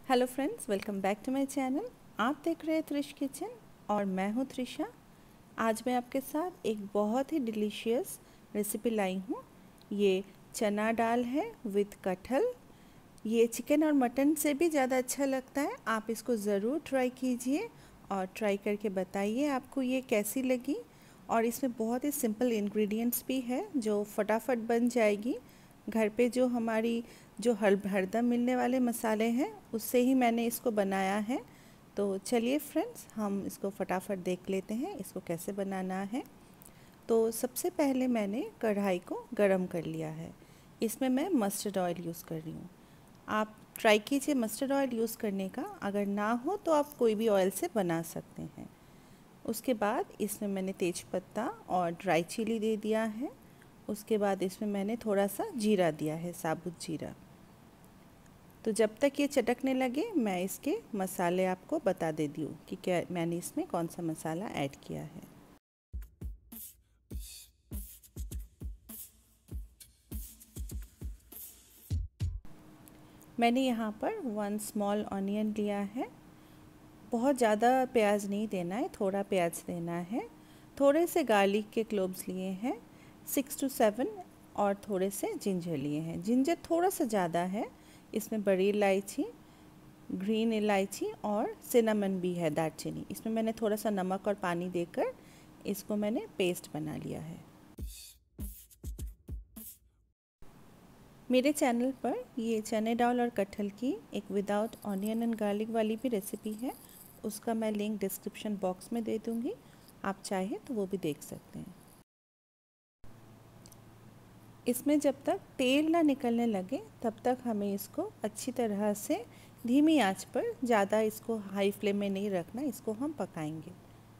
Hello friends, welcome back to my channel. आप देख रहे हैं त्रिश किचन और मैं हूं त्रिशा। आज मैं आपके साथ एक बहुत ही डिलीशियस रेसिपी लाई हूं। ये चना दाल है विद कटहल। ये चिकन और मटन से भी ज़्यादा अच्छा लगता है। आप इसको ज़रूर ट्राई कीजिए और ट्राई करके बताइए आपको ये कैसी लगी। और इसमें बहुत ही सिंपल इंग्रेडिएंट्स भी है जो फटाफट बन जाएगी। घर पे जो हमारी हरदम मिलने वाले मसाले हैं उससे ही मैंने इसको बनाया है। तो चलिए फ्रेंड्स, हम इसको फटाफट देख लेते हैं इसको कैसे बनाना है। तो सबसे पहले मैंने कढ़ाई को गरम कर लिया है। इसमें मैं मस्टर्ड ऑयल यूज़ कर रही हूँ। आप ट्राई कीजिए मस्टर्ड ऑयल यूज़ करने का। अगर ना हो तो आप कोई भी ऑयल से बना सकते हैं। उसके बाद इसमें मैंने तेज़पत्ता और ड्राई चिली दे दिया है। उसके बाद इसमें मैंने थोड़ा सा जीरा दिया है, साबुत जीरा। तो जब तक ये चटकने लगे मैं इसके मसाले आपको बता देती हूँ कि क्या मैंने इसमें कौन सा मसाला ऐड किया है। मैंने यहाँ पर 1 स्मॉल ऑनियन लिया है। बहुत ज़्यादा प्याज नहीं देना है, थोड़ा प्याज देना है। थोड़े से गार्लिक के क्लोव्स लिए हैं, 6 to 7, और थोड़े से जिंजर लिए हैं। जिंजर थोड़ा सा ज़्यादा है। इसमें बड़ी इलायची, ग्रीन इलायची और सिनेमन भी है, दालचीनी। इसमें मैंने थोड़ा सा नमक और पानी देकर इसको मैंने पेस्ट बना लिया है। मेरे चैनल पर ये चने दाल और कटहल की एक विदाउट ऑनियन एंड गार्लिक वाली भी रेसिपी है। उसका मैं लिंक डिस्क्रिप्शन बॉक्स में दे दूँगी, आप चाहें तो वो भी देख सकते हैं। इसमें जब तक तेल ना निकलने लगे तब तक हमें इसको अच्छी तरह से धीमी आंच पर, ज़्यादा इसको हाई फ्लेम में नहीं रखना, इसको हम पकाएंगे।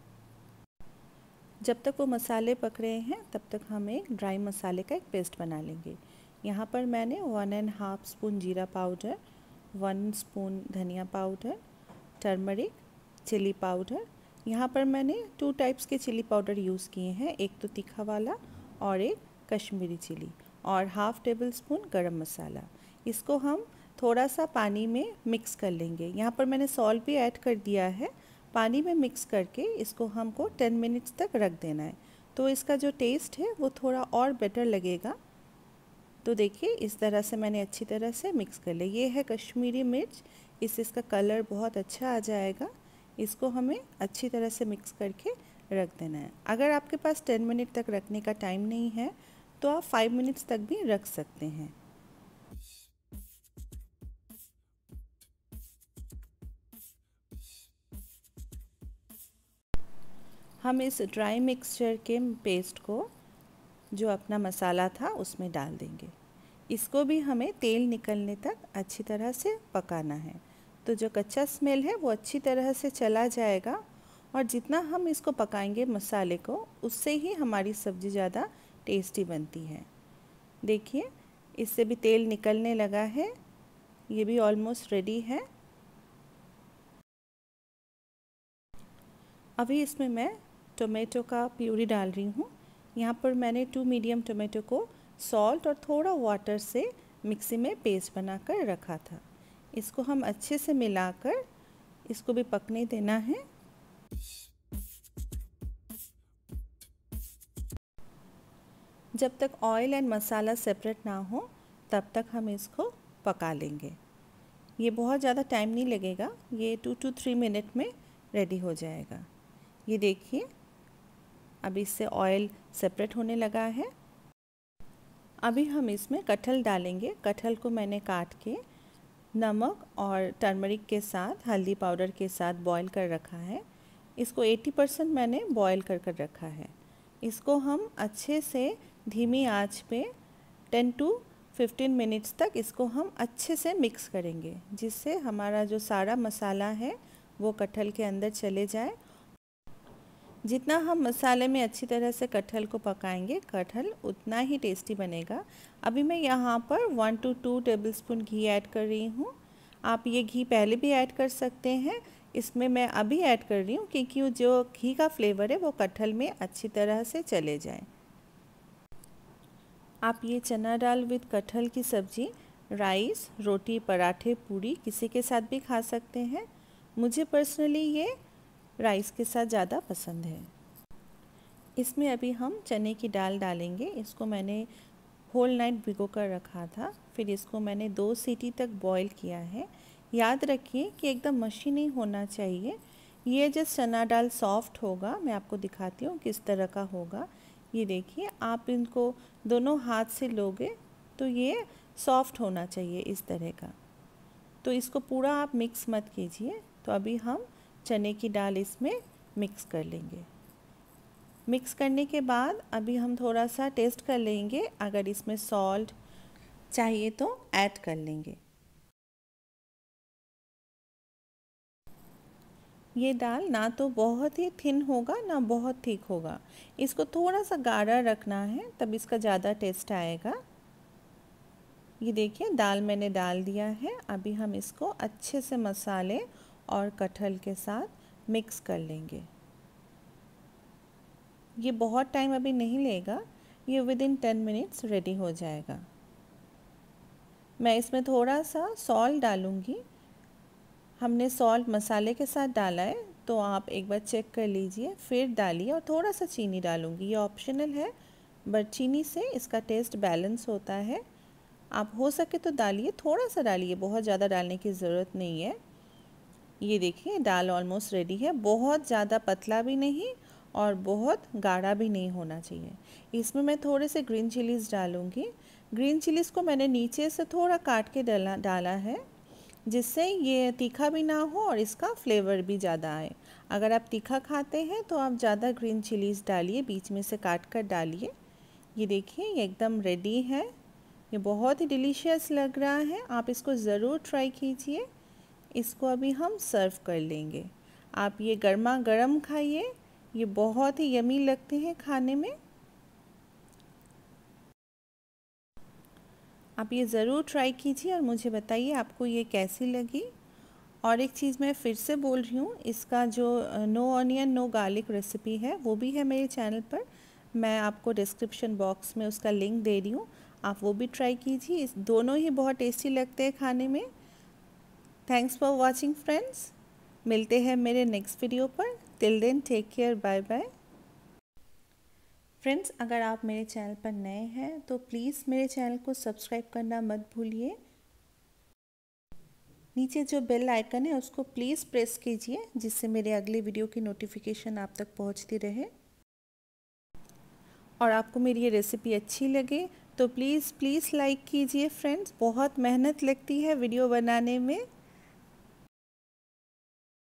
जब तक वो मसाले पक रहे हैं तब तक हम एक ड्राई मसाले का एक पेस्ट बना लेंगे। यहाँ पर मैंने 1.5 स्पून जीरा पाउडर, 1 स्पून धनिया पाउडर, टर्मरिक, चिली पाउडर। यहाँ पर मैंने 2 टाइप्स के चिली पाउडर यूज़ किए हैं, एक तो तीखा वाला और एक कश्मीरी चिली, और half garam masala. इसको हम थोड़ा सा पानी में मिक्स कर लेंगे। यहाँ पर मैंने सॉल्ट भी ऐड कर दिया है। पानी में मिक्स करके इसको हमको 10 मिनट्स तक रख देना है, तो इसका जो टेस्ट है वो थोड़ा और बेटर लगेगा। तो देखिए इस तरह से मैंने अच्छी तरह से मिक्स कर लिया। ये है कश्मीरी मिर्च, इसका कलर बहुत अच्छा आ जाएगा। इसको हमें अच्छी तरह से मिक्स करके रख देना है। अगर आपके पास 10 मिनट तक रखने का टाइम नहीं है तो आप 5 मिनट्स तक भी रख सकते हैं। हम इस ड्राई मिक्सचर के पेस्ट को जो अपना मसाला था उसमें डाल देंगे। इसको भी हमें तेल निकलने तक अच्छी तरह से पकाना है, तो जो कच्चा स्मेल है वो अच्छी तरह से चला जाएगा। और जितना हम इसको पकाएंगे मसाले को, उससे ही हमारी सब्ज़ी ज़्यादा टेस्टी बनती है। देखिए इससे भी तेल निकलने लगा है, ये भी ऑलमोस्ट रेडी है। अभी इसमें मैं टोमेटो का प्यूरी डाल रही हूँ। यहाँ पर मैंने 2 मीडियम टोमेटो को सॉल्ट और थोड़ा वाटर से मिक्सी में पेस्ट बनाकर रखा था। इसको हम अच्छे से मिलाकर इसको भी पकने देना है। जब तक ऑयल एंड मसाला सेपरेट ना हो तब तक हम इसको पका लेंगे। ये बहुत ज़्यादा टाइम नहीं लगेगा, ये 2 to 3 मिनट में रेडी हो जाएगा। ये देखिए अब इससे ऑयल सेपरेट होने लगा है। अभी हम इसमें कटहल डालेंगे। कटहल को मैंने काट के नमक और टर्मरिक के साथ, हल्दी पाउडर के साथ बॉईल कर रखा है। इसको 80% मैंने बॉईल कर रखा है। इसको हम अच्छे से धीमी आंच पे 10 to 15 मिनट्स तक इसको हम अच्छे से मिक्स करेंगे, जिससे हमारा जो सारा मसाला है वो कटहल के अंदर चले जाए। जितना हम मसाले में अच्छी तरह से कटहल को पकाएंगे, कटहल उतना ही टेस्टी बनेगा। अभी मैं यहाँ पर 1 to 2 टेबलस्पून घी ऐड कर रही हूँ। आप ये घी पहले भी ऐड कर सकते हैं, इसमें मैं अभी ऐड कर रही हूँ क्योंकि जो घी का फ्लेवर है वो कटहल में अच्छी तरह से चले जाए। आप ये चना दाल विद कटहल की सब्ज़ी राइस, रोटी, पराठे, पूरी किसी के साथ भी खा सकते हैं। मुझे पर्सनली ये राइस के साथ ज़्यादा पसंद है। इसमें अभी हम चने की दाल डालेंगे। इसको मैंने होल नाइट भिगो कर रखा था, फिर इसको मैंने 2 सीटी तक बॉईल किया है। याद रखिए कि एकदम मशी नहीं होना चाहिए। ये जब चना दाल सॉफ्ट होगा, मैं आपको दिखाती हूँ किस तरह का होगा। ये देखिए, आप इनको दोनों हाथ से लोगे तो ये सॉफ्ट होना चाहिए इस तरह का। तो इसको पूरा आप मिक्स मत कीजिए। तो अभी हम चने की दाल इसमें मिक्स कर लेंगे। मिक्स करने के बाद अभी हम थोड़ा सा टेस्ट कर लेंगे, अगर इसमें सॉल्ट चाहिए तो ऐड कर लेंगे। ये दाल ना तो बहुत ही थिन होगा ना बहुत थिक होगा, इसको थोड़ा सा गाढ़ा रखना है, तब इसका ज़्यादा टेस्ट आएगा। ये देखिए, दाल मैंने डाल दिया है। अभी हम इसको अच्छे से मसाले और कटहल के साथ मिक्स कर लेंगे। ये बहुत टाइम अभी नहीं लेगा, ये विदिन 10 मिनट्स रेडी हो जाएगा। मैं इसमें थोड़ा सा सॉल्ट डालूँगी। हमने सॉल्ट मसाले के साथ डाला है, तो आप एक बार चेक कर लीजिए फिर डालिए। और थोड़ा सा चीनी डालूँगी, ये ऑप्शनल है, बट चीनी से इसका टेस्ट बैलेंस होता है। आप हो सके तो डालिए, थोड़ा सा डालिए, बहुत ज़्यादा डालने की ज़रूरत नहीं है। ये देखिए, दाल ऑलमोस्ट रेडी है। बहुत ज़्यादा पतला भी नहीं और बहुत गाढ़ा भी नहीं होना चाहिए। इसमें मैं थोड़े से ग्रीन चिलीज़ डालूँगी। ग्रीन चिलीज़ को मैंने नीचे से थोड़ा काट के डाला है, जिससे ये तीखा भी ना हो और इसका फ्लेवर भी ज़्यादा आए। अगर आप तीखा खाते हैं तो आप ज़्यादा ग्रीन चिलीज़ डालिए, बीच में से काट कर डालिए। ये देखिए, ये एकदम रेडी है। ये बहुत ही डिलीशियस लग रहा है, आप इसको ज़रूर ट्राई कीजिए। इसको अभी हम सर्व कर लेंगे। आप ये गर्मा गर्म खाइए, ये बहुत ही यमी लगते हैं खाने में। आप ये ज़रूर ट्राई कीजिए और मुझे बताइए आपको ये कैसी लगी। और एक चीज़ मैं फिर से बोल रही हूँ, इसका जो no onion no garlic recipe है वो भी है मेरे चैनल पर। मैं आपको डिस्क्रिप्शन बॉक्स में उसका लिंक दे रही हूँ, आप वो भी ट्राई कीजिए। इस दोनों ही बहुत टेस्टी लगते हैं खाने में। Thanks for watching friends. मिलते हैं मेरे नेक्स्ट वीडियो पर। Till then take care, bye bye. Friends, अगर आप मेरे चैनल पर नए हैं तो प्लीज़ मेरे चैनल को सब्सक्राइब करना मत भूलिए। नीचे जो बेल आइकन है उसको प्लीज़ प्रेस कीजिए, जिससे मेरे अगले वीडियो की नोटिफिकेशन आप तक पहुंचती रहे। और आपको मेरी ये रेसिपी अच्छी लगे तो प्लीज़ लाइक कीजिए फ्रेंड्स। बहुत मेहनत लगती है वीडियो बनाने में।